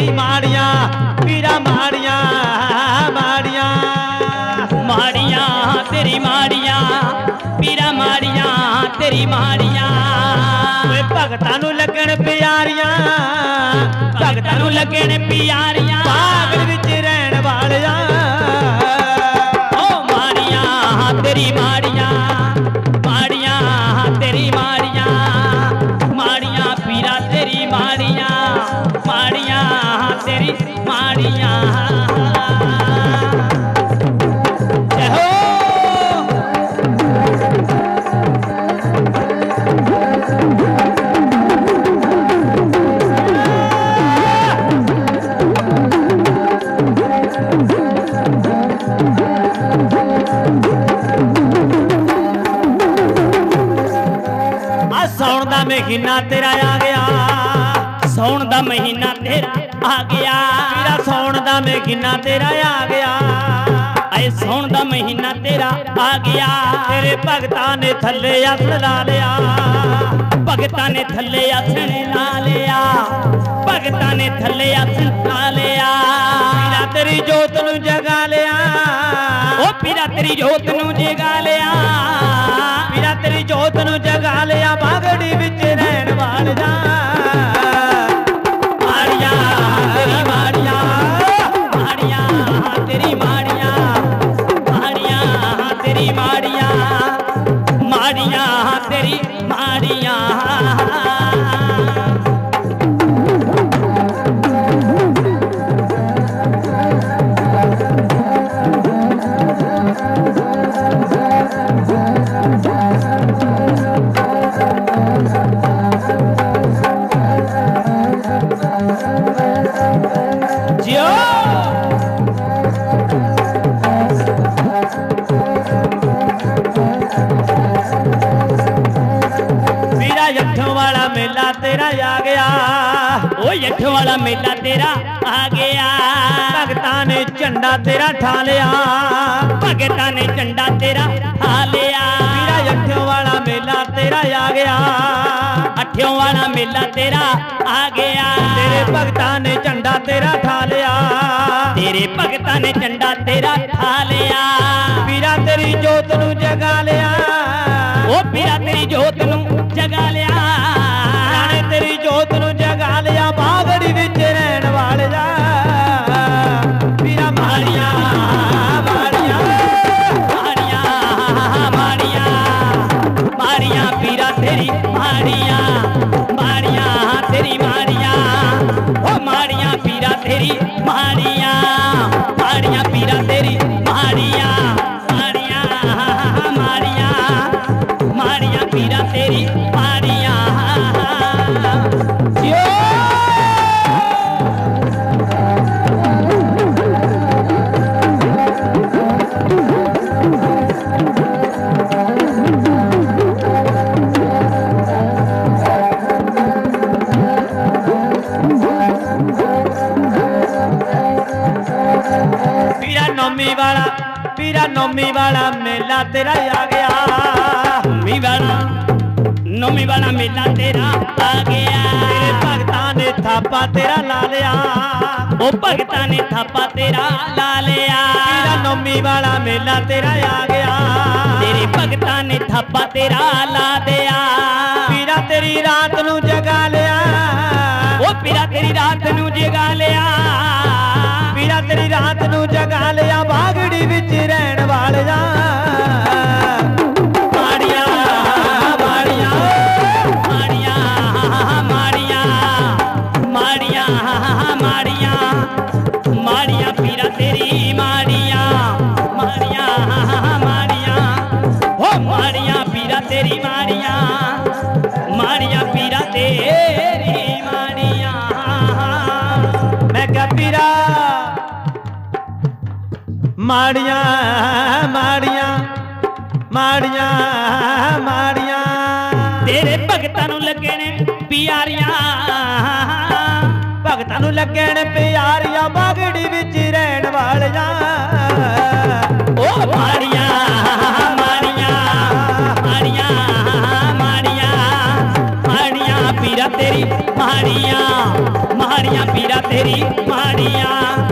तेरी माड़ियां पीरा माड़ियां माड़ियां माड़ियां तेरी माड़ियां पीरा माड़ियां तेरी माड़ियां भगतां नूं लगण प्यारियां भगतां नूं लगण प्यारियां पागल विच रहण वालियां ओ माड़ियां तेरी माड़ियां माड़ियां तेरी माड़ियां माड़ियां पीरा तेरी माड़ियां माड़ियां तेरी माड़ियां जय हो सौण दा महीना तेरा आ गया सौण दा महीना तेरा आ गया पीरा सौण दा महीना तेरा आ गया आए सौण दा महीना तेरा आ गया तेरे भगतां ने थल्ले हथ ला लिया भगतां ने थल्ले आसन ला लिया भगतां ने थल्ले आसन ला लिया पीरा तेरी जोत नूं जगा लिया ओ पीरा तेरी जोत नूं जगा लिया पीरा तेरी जोत नूं जगा लिया बागड़ी विच रहण वालियां माड़ियां तेरी माड़ियां माड़ियां तेरी माड़ियां माड़ियां तेरी माड़ियां माड़ियां तेरी माड़ियां जियो पीरा यठों वाला मेला तेरा आ गया ओ यठ वाला मेला तेरा आ गया भगतां ने झंडा तेरा ठा लिया भगतां ने झंडा तेरा ठा लिया पीरा यठों वाला मेला तेरा आ गया अठ्यों वाला मेला तेरा आ गया तेरे भगतां ने झंडा तेरा ठा लिया तेरे भगतां ने झंडा तेरा ठा लिया पीरा तेरी जोत नूं जगा लिया ओ पीरा तेरी जोत नूं जगा लिया राणे तेरी जोत नूं जगा लिया बागड़ी विच रहण वालिया पीरा माड़ियां माड़ियां माड़ियां माड़ियां माड़ियां पीरा तेरी माड़ियां माड़ियां तेरी माड़ियां ओ माड़ियां पीरा तेरी माड़ियां माड़ियां पीरा तेरी माड़ियां माड़ियां माड़ियां माड़ियां पीरा तेरी माड़ियां जियो पीरा नौमी वाला मेला तेरा आ गया नौमी वाला मेला तेरा आ गया तेरे भगतां ने थापा तेरा ला लिया ओ भगतां ने थापा तेरा ला लिया पीरा नौमी वाला मेला तेरा आ गया तेरे भगतां ने थापा तेरा ला दिया पीरा तेरी रात नूं जगा लिया ओ पीरा तेरी रात नूं जगा लिया पीरा तेरी रात नूं जगा लिया बागड़ी विच रहण वालिया माड़ियां माड़ियां माड़ियां माड़ियां माड़ियां माड़ियां माड़ियां पीरा तेरी माड़ियां माड़ियां माड़ियां ओ माड़ियां पीरा तेरी माड़ियां माड़ियां पीरा तेरी माड़ियां मैं क्या पीरा माड़ियां माड़ियां माड़ियां माड़ियां तेरे भगतां नूं लगे ने प्यारियां भगतां नूं लगे ने प्यारियां बागड़ी विच रहण वालियां ओ माड़ियां माड़ियां माड़ियां माड़ियां माड़ियां पीरा तेरी माड़ियां पीरा तेरी माड़ियां